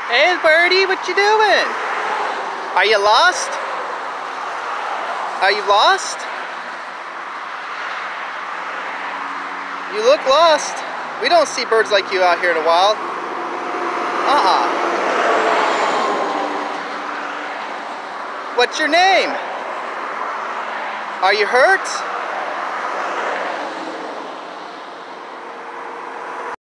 Hey, birdie, what you doing? Are you lost? Are you lost? You look lost. We don't see birds like you out here in the wild. What's your name? Are you hurt?